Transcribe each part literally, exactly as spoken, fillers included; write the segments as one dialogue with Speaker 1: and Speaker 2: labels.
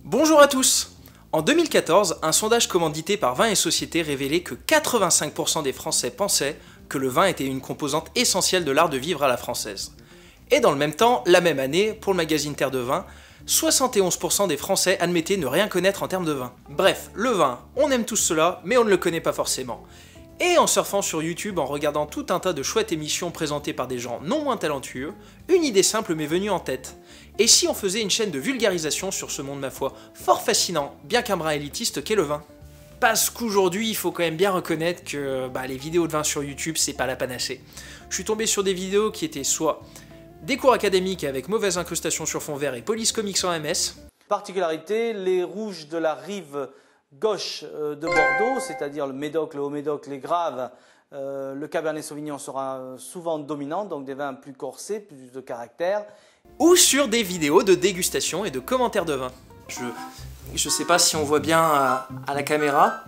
Speaker 1: Bonjour à tous! En deux mille quatorze, un sondage commandité par Vin et Société révélait que quatre-vingt-cinq pour cent des Français pensaient que le vin était une composante essentielle de l'art de vivre à la française. Et dans le même temps, la même année, pour le magazine Terre de Vin, soixante et onze pour cent des Français admettaient ne rien connaître en termes de vin. Bref, le vin, on aime tous cela, mais on ne le connaît pas forcément. Et en surfant sur YouTube, en regardant tout un tas de chouettes émissions présentées par des gens non moins talentueux, une idée simple m'est venue en tête. Et si on faisait une chaîne de vulgarisation sur ce monde, ma foi, fort fascinant, bien qu'un brin élitiste qu'est le vin? Parce qu'aujourd'hui, il faut quand même bien reconnaître que bah, les vidéos de vin sur YouTube, c'est pas la panacée. Je suis tombé sur des vidéos qui étaient soit des cours académiques avec mauvaise incrustation sur fond vert et police comics en M S.
Speaker 2: Particularité, les rouges de la rive gauche de Bordeaux, c'est-à-dire le Médoc, le Haut-Médoc, les Graves, euh, le Cabernet Sauvignon sera souvent dominant, donc des vins plus corsés, plus de caractère.
Speaker 1: Ou sur des vidéos de dégustation et de commentaires de vin. Je, je sais pas si on voit bien à, à la caméra.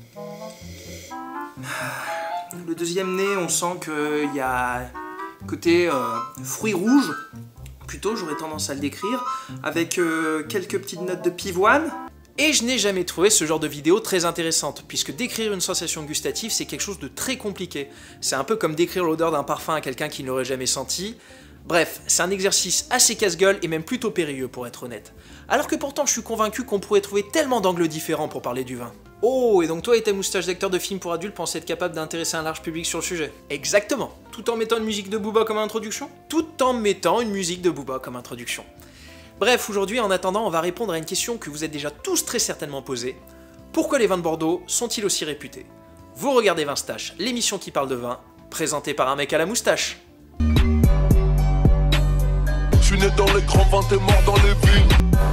Speaker 1: Le deuxième nez, on sent qu'il y a côté euh, fruits rouges, plutôt j'aurais tendance à le décrire, avec euh, quelques petites notes de pivoine. Et je n'ai jamais trouvé ce genre de vidéo très intéressante, puisque décrire une sensation gustative, c'est quelque chose de très compliqué. C'est un peu comme décrire l'odeur d'un parfum à quelqu'un qui ne l'aurait jamais senti. Bref, c'est un exercice assez casse-gueule et même plutôt périlleux pour être honnête. Alors que pourtant je suis convaincu qu'on pourrait trouver tellement d'angles différents pour parler du vin. Oh, et donc toi et ta moustache d'acteur de film pour adultes pensez être capable d'intéresser un large public sur le sujet? Exactement. Tout en mettant une musique de Booba comme introduction? Tout en mettant une musique de Booba comme introduction. Bref, aujourd'hui, en attendant, on va répondre à une question que vous êtes déjà tous très certainement posée. Pourquoi les vins de Bordeaux sont-ils aussi réputés? Vous regardez Vinstache, l'émission qui parle de vin, présentée par un mec à la moustache.
Speaker 3: Je suis né dans les grands vins, t'es mort dans les vignes.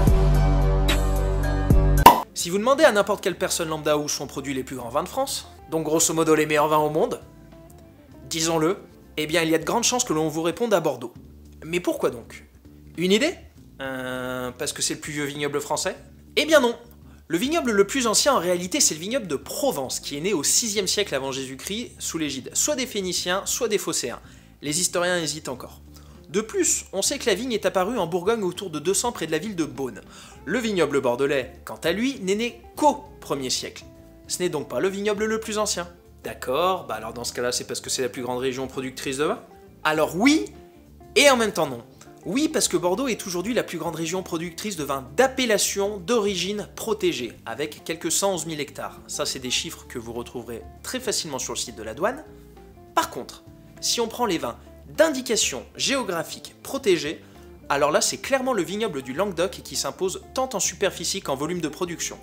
Speaker 1: Si vous demandez à n'importe quelle personne lambda où sont produits les plus grands vins de France, donc grosso modo les meilleurs vins au monde, disons-le, eh bien il y a de grandes chances que l'on vous réponde à Bordeaux. Mais pourquoi donc? Une idée? Euh, parce que c'est le plus vieux vignoble français? Eh bien non. Le vignoble le plus ancien en réalité c'est le vignoble de Provence, qui est né au sixième siècle avant Jésus-Christ sous l'égide soit des Phéniciens, soit des Phocéens. Les historiens hésitent encore. De plus, on sait que la vigne est apparue en Bourgogne autour de deux cents près de la ville de Beaune. Le vignoble bordelais, quant à lui, n'est né qu'au premier siècle. Ce n'est donc pas le vignoble le plus ancien. D'accord, bah alors dans ce cas-là c'est parce que c'est la plus grande région productrice de vin? Alors oui, et en même temps non. Oui, parce que Bordeaux est aujourd'hui la plus grande région productrice de vins d'appellation d'origine protégée, avec quelques cent onze mille hectares. Ça, c'est des chiffres que vous retrouverez très facilement sur le site de la douane. Par contre, si on prend les vins d'indication géographique protégée, alors là, c'est clairement le vignoble du Languedoc qui s'impose tant en superficie qu'en volume de production.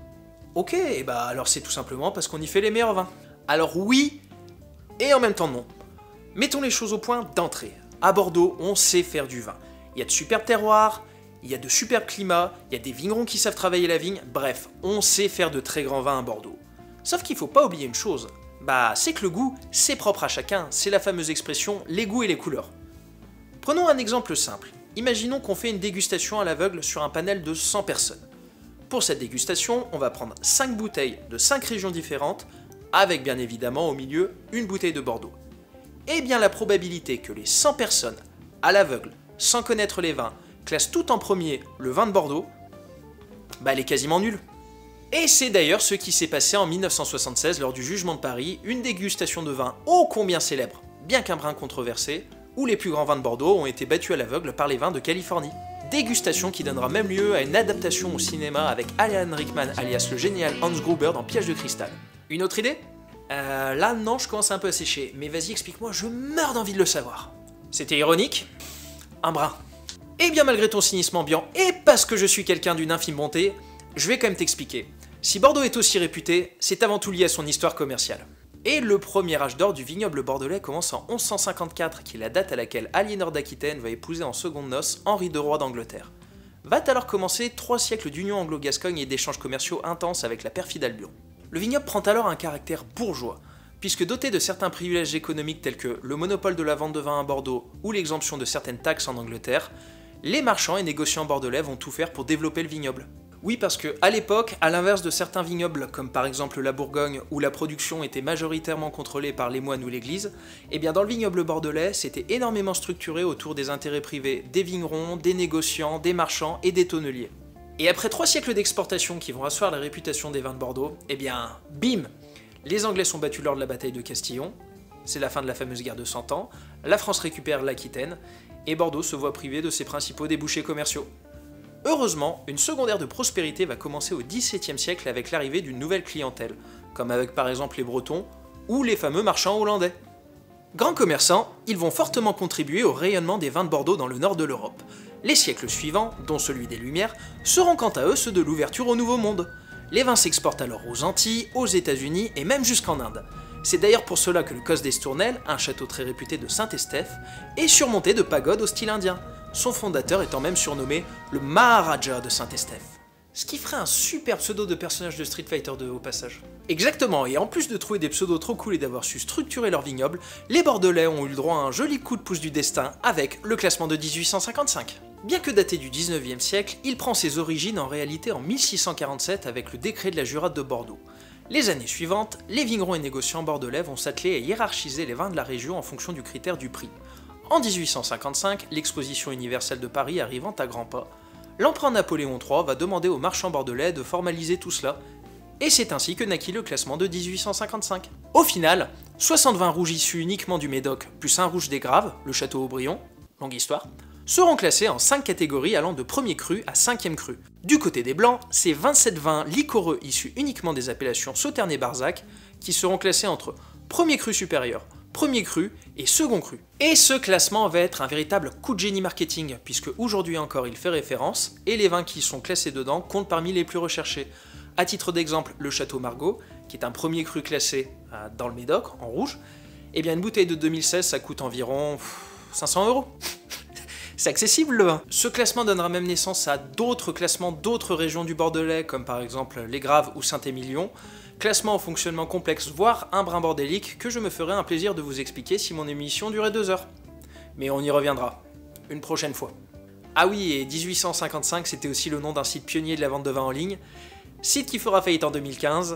Speaker 1: Ok, bah alors c'est tout simplement parce qu'on y fait les meilleurs vins. Alors oui, et en même temps non. Mettons les choses au point d'entrée. À Bordeaux, on sait faire du vin. Il y a de superbes terroirs, il y a de superbes climats, il y a des vignerons qui savent travailler la vigne, bref, on sait faire de très grands vins à Bordeaux. Sauf qu'il faut pas oublier une chose, bah c'est que le goût, c'est propre à chacun, c'est la fameuse expression « les goûts et les couleurs ». Prenons un exemple simple. Imaginons qu'on fait une dégustation à l'aveugle sur un panel de cent personnes. Pour cette dégustation, on va prendre cinq bouteilles de cinq régions différentes, avec bien évidemment au milieu une bouteille de Bordeaux. Eh bien la probabilité que les cent personnes, à l'aveugle, sans connaître les vins, classent tout en premier le vin de Bordeaux, bah elle est quasiment nulle. Et c'est d'ailleurs ce qui s'est passé en mille neuf cent soixante-seize lors du jugement de Paris, une dégustation de vin ô combien célèbre, bien qu'un brin controversé, où les plus grands vins de Bordeaux ont été battus à l'aveugle par les vins de Californie. Dégustation qui donnera même lieu à une adaptation au cinéma avec Alan Rickman alias le génial Hans Gruber dans Piège de cristal. Une autre idée? Euh, là, non, je commence un peu à sécher, mais vas-y, explique-moi, je meurs d'envie de le savoir. C'était ironique? Un brin. Et bien malgré ton cynisme ambiant, et parce que je suis quelqu'un d'une infime bonté, je vais quand même t'expliquer. Si Bordeaux est aussi réputé, c'est avant tout lié à son histoire commerciale. Et le premier âge d'or du vignoble bordelais commence en onze cent cinquante-quatre, qui est la date à laquelle Aliénor d'Aquitaine va épouser en secondes noces Henri de Roi d'Angleterre. Va alors commencer trois siècles d'union anglo-gascogne et d'échanges commerciaux intenses avec la perfide Albion. Le vignoble prend alors un caractère bourgeois, puisque doté de certains privilèges économiques tels que le monopole de la vente de vin à Bordeaux ou l'exemption de certaines taxes en Angleterre, les marchands et négociants bordelais vont tout faire pour développer le vignoble. Oui, parce que à l'époque, à l'inverse de certains vignobles, comme par exemple la Bourgogne, où la production était majoritairement contrôlée par les moines ou l'église, eh bien dans le vignoble bordelais, c'était énormément structuré autour des intérêts privés des vignerons, des négociants, des marchands et des tonneliers. Et après trois siècles d'exportation qui vont asseoir la réputation des vins de Bordeaux, eh bien, bim! Les Anglais sont battus lors de la bataille de Castillon, c'est la fin de la fameuse guerre de Cent Ans, la France récupère l'Aquitaine, et Bordeaux se voit privé de ses principaux débouchés commerciaux. Heureusement, une seconde ère de prospérité va commencer au dix-septième siècle avec l'arrivée d'une nouvelle clientèle, comme avec par exemple les Bretons ou les fameux marchands hollandais. Grands commerçants, ils vont fortement contribuer au rayonnement des vins de Bordeaux dans le nord de l'Europe. Les siècles suivants, dont celui des Lumières, seront quant à eux ceux de l'ouverture au Nouveau Monde. Les vins s'exportent alors aux Antilles, aux États-Unis et même jusqu'en Inde. C'est d'ailleurs pour cela que le Cos d'Estournel, un château très réputé de Saint-Estèphe, est surmonté de pagodes au style indien, son fondateur étant même surnommé le Maharaja de Saint-Estèphe. Ce qui ferait un super pseudo de personnage de Street Fighter deux au passage. Exactement, et en plus de trouver des pseudos trop cool et d'avoir su structurer leur vignoble, les Bordelais ont eu le droit à un joli coup de pouce du destin avec le classement de mille huit cent cinquante-cinq. Bien que daté du dix-neuvième siècle, il prend ses origines en réalité en mille six cent quarante-sept avec le décret de la Jurade de Bordeaux. Les années suivantes, les vignerons et négociants bordelais vont s'atteler à hiérarchiser les vins de la région en fonction du critère du prix. En mille huit cent cinquante-cinq, l'exposition universelle de Paris arrivant à grands pas, l'empereur Napoléon trois va demander aux marchands bordelais de formaliser tout cela, et c'est ainsi que naquit le classement de mille huit cent cinquante-cinq. Au final, soixante vins rouges issus uniquement du Médoc, plus un rouge des Graves, le château Aubryon, longue histoire, seront classés en cinq catégories allant de premier cru à cinquième cru. Du côté des blancs, c'est vingt-sept vins liquoreux issus uniquement des appellations Sauternes et Barzac qui seront classés entre premier cru supérieur, premier cru et second cru. Et ce classement va être un véritable coup de génie marketing, puisque aujourd'hui encore il fait référence, et les vins qui sont classés dedans comptent parmi les plus recherchés. A titre d'exemple, le Château Margaux, qui est un premier cru classé euh, dans le Médoc, en rouge, et bien une bouteille de deux mille seize ça coûte environ pff, cinq cents euros. C'est accessible le vin. Ce classement donnera même naissance à d'autres classements d'autres régions du Bordelais, comme par exemple les Graves ou Saint-Émilion, classement au fonctionnement complexe, voire un brin bordélique, que je me ferai un plaisir de vous expliquer si mon émission durait deux heures. Mais on y reviendra, une prochaine fois. Ah oui, et mille huit cent cinquante-cinq, c'était aussi le nom d'un site pionnier de la vente de vin en ligne, site qui fera faillite en deux mille quinze,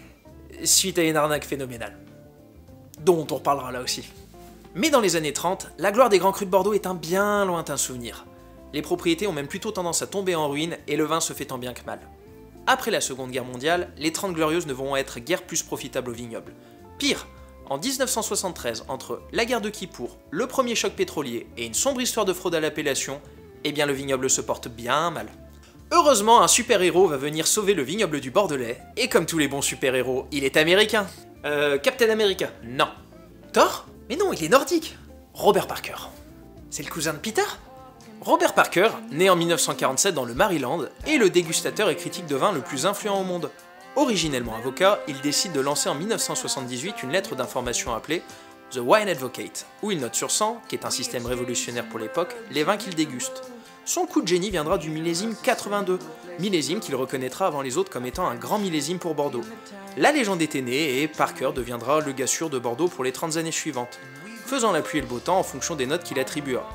Speaker 1: suite à une arnaque phénoménale, dont on reparlera là aussi. Mais dans les années trente, la gloire des grands crus de Bordeaux est un bien lointain souvenir. Les propriétés ont même plutôt tendance à tomber en ruine et le vin se fait tant bien que mal. Après la Seconde Guerre mondiale, les Trente Glorieuses ne vont être guère plus profitables aux vignobles. Pire, en mille neuf cent soixante-treize, entre la guerre de Kippour, le premier choc pétrolier et une sombre histoire de fraude à l'appellation, eh bien le vignoble se porte bien mal. Heureusement, un super-héros va venir sauver le vignoble du Bordelais, et comme tous les bons super-héros, il est américain. Euh, Captain America? Non. Thor? Mais non, il est nordique. Robert Parker. C'est le cousin de Peter? Robert Parker, né en mille neuf cent quarante-sept dans le Maryland, est le dégustateur et critique de vin le plus influent au monde. Originellement avocat, il décide de lancer en mille neuf cent soixante-dix-huit une lettre d'information appelée The Wine Advocate, où il note sur cent, qui est un système révolutionnaire pour l'époque, les vins qu'il déguste. Son coup de génie viendra du millésime quatre-vingt-deux, millésime qu'il reconnaîtra avant les autres comme étant un grand millésime pour Bordeaux. La légende était née et Parker deviendra le gars sûr de Bordeaux pour les trente années suivantes, faisant la pluie et le beau temps en fonction des notes qu'il attribuera.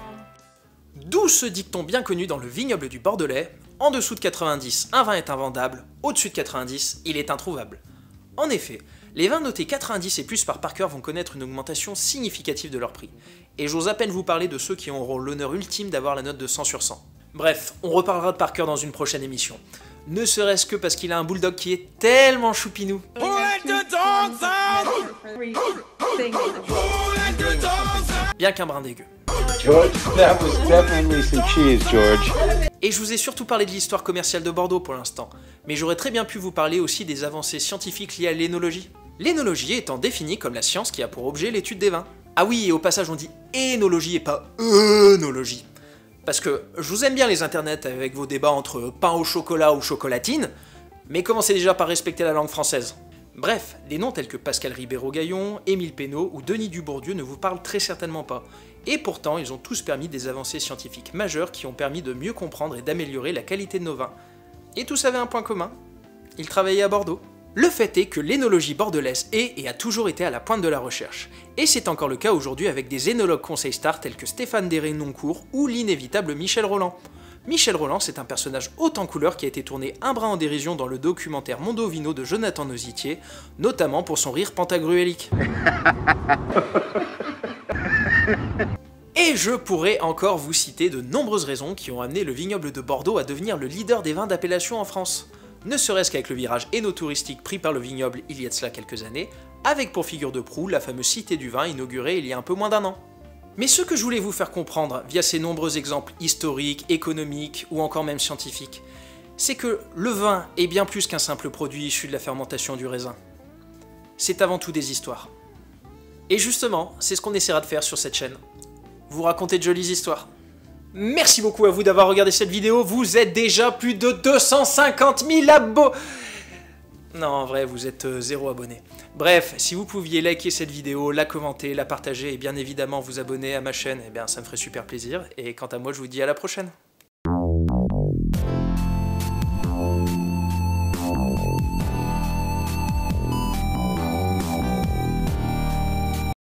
Speaker 1: D'où ce dicton bien connu dans le vignoble du Bordelais, en dessous de quatre-vingt-dix, un vin est invendable, au-dessus de quatre-vingt-dix, il est introuvable. En effet, les vins notés quatre-vingt-dix et plus par Parker vont connaître une augmentation significative de leur prix, et j'ose à peine vous parler de ceux qui auront l'honneur ultime d'avoir la note de cent sur cent. Bref, on reparlera de Parker dans une prochaine émission. Ne serait-ce que parce qu'il a un bulldog qui est tellement choupinou. Bien qu'un brin dégueu.
Speaker 4: George, that was definitely some cheese, George.
Speaker 1: Et je vous ai surtout parlé de l'histoire commerciale de Bordeaux pour l'instant, mais j'aurais très bien pu vous parler aussi des avancées scientifiques liées à l'énologie. L'énologie étant définie comme la science qui a pour objet l'étude des vins. Ah oui, et au passage on dit énologie et pas œnologie. Parce que je vous aime bien les internets avec vos débats entre pain au chocolat ou chocolatine, mais commencez déjà par respecter la langue française. Bref, des noms tels que Pascal Ribéro-Gaillon, Émile Pénaud ou Denis Dubourdieu ne vous parlent très certainement pas, et pourtant ils ont tous permis des avancées scientifiques majeures qui ont permis de mieux comprendre et d'améliorer la qualité de nos vins. Et tous avaient un point commun, ils travaillaient à Bordeaux. Le fait est que l'énologie bordelaise est et a toujours été à la pointe de la recherche, et c'est encore le cas aujourd'hui avec des énologues conseil stars tels que Stéphane Desré-Noncourt ou l'inévitable Michel Rolland. Michel Rolland, c'est un personnage haut en couleur qui a été tourné un brin en dérision dans le documentaire Mondovino de Jonathan Nositier, notamment pour son rire pantagruélique. Et je pourrais encore vous citer de nombreuses raisons qui ont amené le vignoble de Bordeaux à devenir le leader des vins d'appellation en France. Ne serait-ce qu'avec le virage énotouristique pris par le vignoble il y a de cela quelques années, avec pour figure de proue la fameuse Cité du Vin inaugurée il y a un peu moins d'un an. Mais ce que je voulais vous faire comprendre via ces nombreux exemples historiques, économiques ou encore même scientifiques, c'est que le vin est bien plus qu'un simple produit issu de la fermentation du raisin. C'est avant tout des histoires. Et justement, c'est ce qu'on essaiera de faire sur cette chaîne. Vous raconter de jolies histoires. Merci beaucoup à vous d'avoir regardé cette vidéo, vous êtes déjà plus de deux cent cinquante mille abos. Non, en vrai, vous êtes euh, zéro abonné. Bref, si vous pouviez liker cette vidéo, la commenter, la partager et bien évidemment vous abonner à ma chaîne, eh bien ça me ferait super plaisir. Et quant à moi, je vous dis à la prochaine.